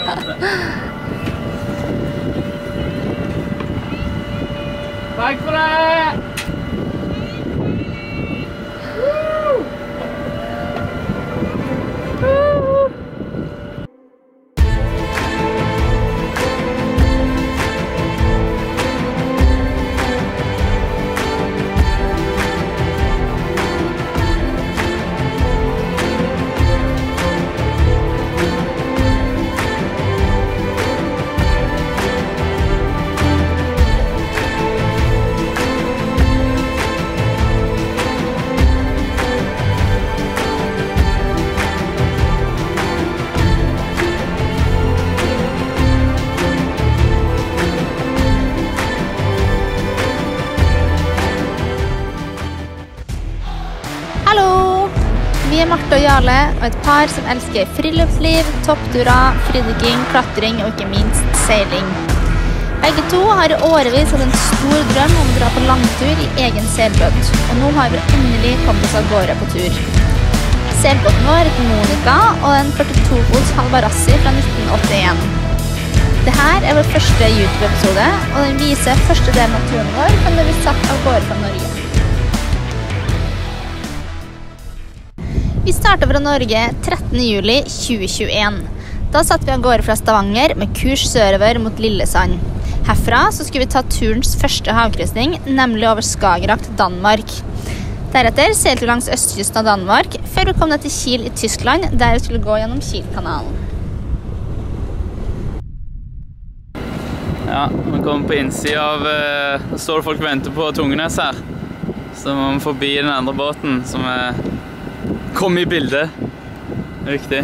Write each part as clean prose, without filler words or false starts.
Takk for det! Vi er Marte og Jarle, og et par som elsker friluftsliv, toppturer, fridykking, klatring og ikke minst seiling. Begge to har i årevis hatt en stor drøm om å dra på langtur i egen seilbåt, og nå har vi endelig kommet oss av gårde på tur. Seilbåten vår heter Monica, og en 42-fots Halvarassi fra 1981. Dette er vår første YouTube-episode, og den viser første delen av turen vår, når vi satt av gårde fra Norge. Vi startet fra Norge 13. juli 2021. Da satt vi av gårde fra Stavanger med kurs sørover mot Lillesand. Herfra så skulle vi ta turens første havkryssing, nemlig over Skagerrak til Danmark. Deretter seilte vi langs østkysten av Danmark, før vi kom ned til Kiel i Tyskland, der vi skulle gå gjennom Kielkanalen. Ja, vi kommer på innsiden av, det står det folk venter på Tungenes her. Så må vi forbi den andre båten som kom i bildet. Riktig.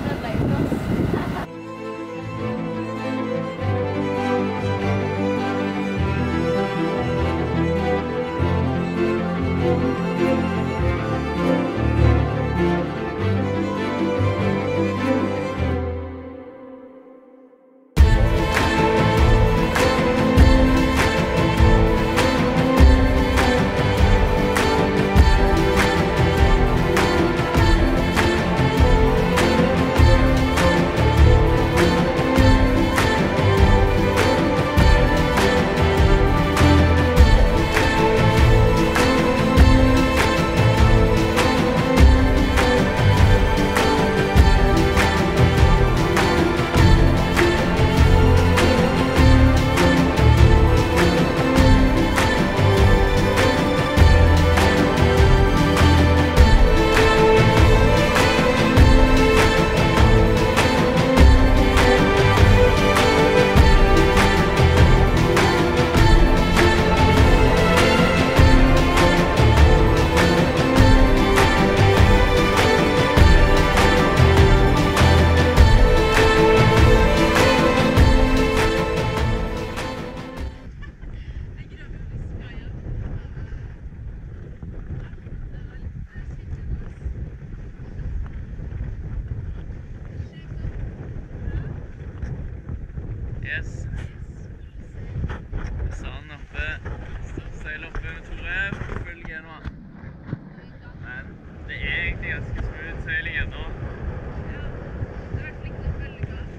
Yes. Sand oppe, seil oppe med Tore, full G nå. Men det er egentlig ganske smooth seiling ennå. Ja, det har vært flink til å følge gass.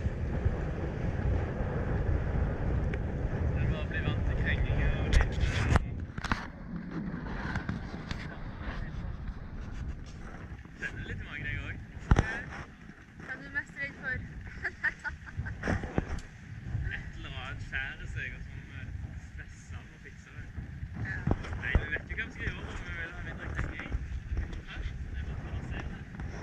Det er bare å bli vant til krenginger og litt. Kjenner litt i magen jeg også. Hva er du mest redd for? Skjære seg og sånn stresser og fikser det. Nei, vi vet jo hva vi skal gjøre om vi vil ha mindre krenging. Først, det er bare å ta og se det.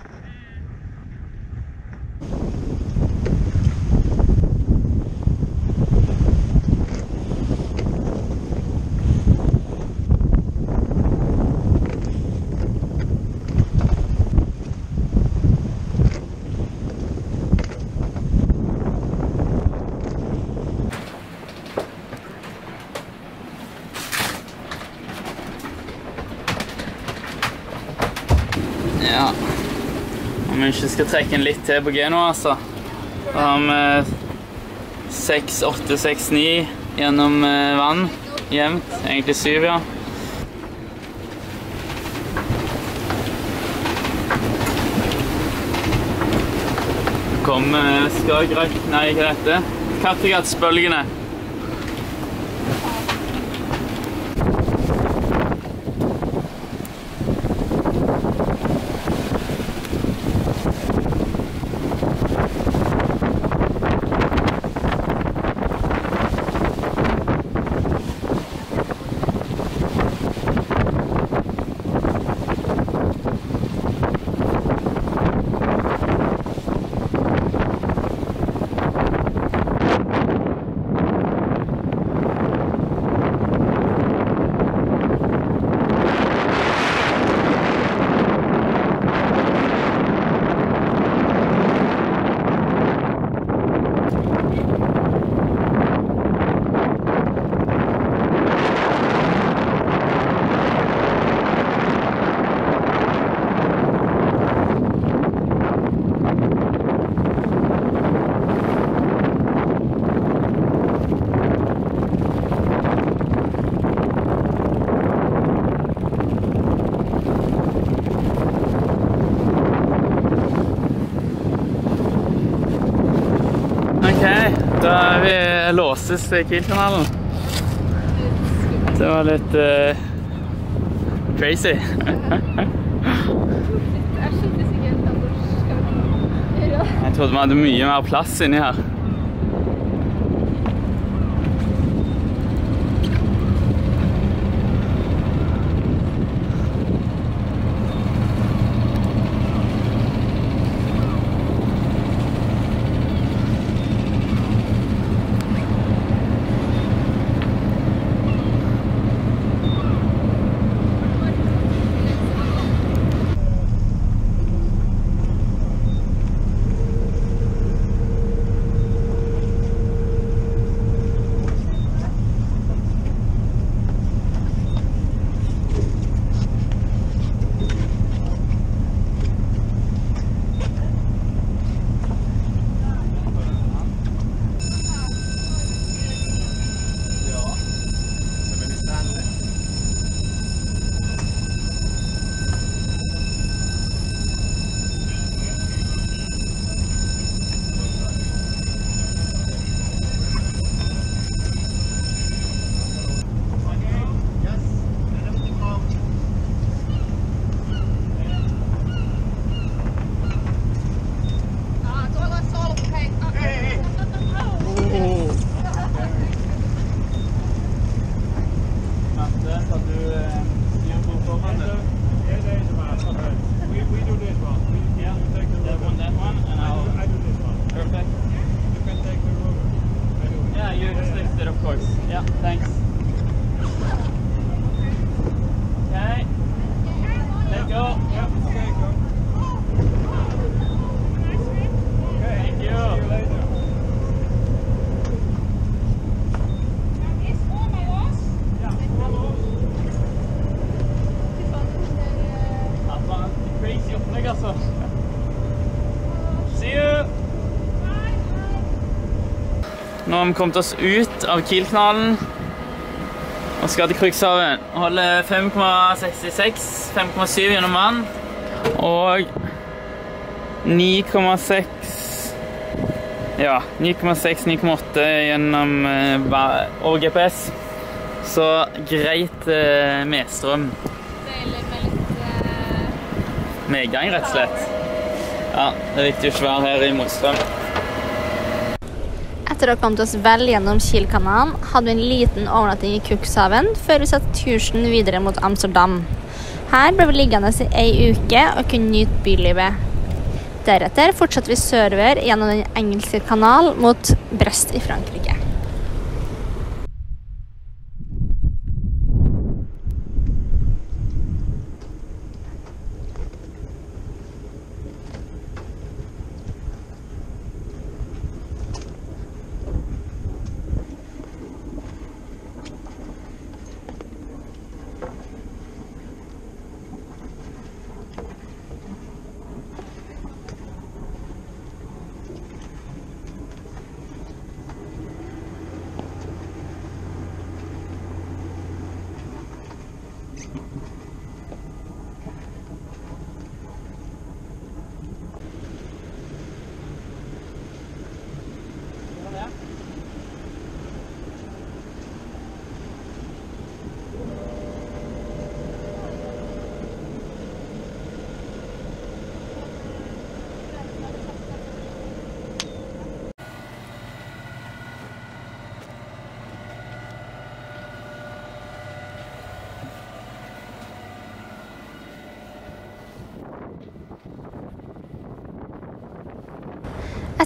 Ja, om vi ikke skal trekke en litt til på G nå, altså. Da har vi 6, 8, 6, 9 gjennom vann, jevnt, egentlig 7, ja. kommer Skagerrak, nei, hva heter det? Kattegattsbølgene. Da er vi låses i Kielkanalen. Det var litt crazy. Jeg trodde vi hadde mye mer plass inni her. Nå har vi kommet oss ut av Kielkanalen og skal til Krødshaven. Holder 5,66, 5,7 gjennom vann og 9,6, ja, 9,6, 9,8 gjennom over GPS. Så greit medstrøm. Deilig med litt medgang, rett og slett. Ja, det er viktig å ikke være her i motstrøm. Etter å ha kommet oss vel gjennom Kielkanalen, hadde vi en liten overnatting i Cuxhaven før vi satte kursen videre mot Amsterdam. Her ble vi liggende i en uke og kunne nyte bylivet. Deretter fortsatte vi sørover gjennom den engelske kanal mot Brest i Frankrike.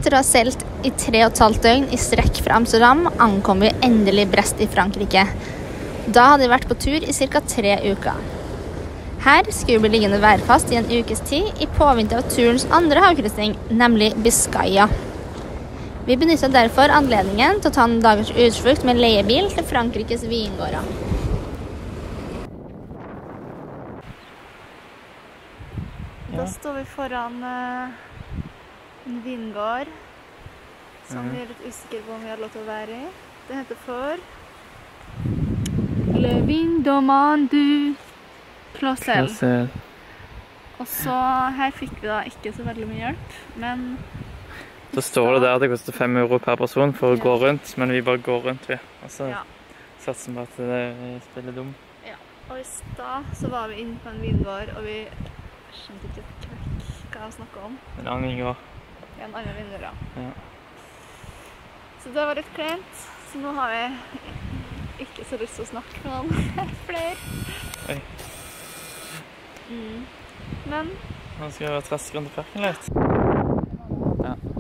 Etter å ha seilt i 3,5 døgn i strekk fra Amsterdam, ankom vi endelig Brest i Frankrike. Da hadde vi vært på tur i ca. 3 uker. Her skulle vi bli liggende værfast i en ukes tid i påvente av turens andre havkryssing, nemlig Biscaya. Vi benyttet derfor anledningen til å ta en dagers utflukt med leiebil til Frankrikes vingårder. Da står vi foran en vingård som vi er litt usikre på om vi har lov til å være i. Det heter for Le Vin du Clausel. Og så her fikk vi da ikke så veldig mye hjelp, men så står det der at det koster 5 euro per person for å gå rundt, men vi bare går rundt, vi. Og så satser vi på at det spiller dum. Ja, og i stad så var vi inne på en vingård, og vi skjønte ikke hva jeg snakket om. En annen vingård. Ja, en annen vingård, ja. Så det var litt kleint, så nå har vi ikke så lyst til å snakke med noen flere. Oi. Men nå skal vi traske rundt i parken litt. Ja.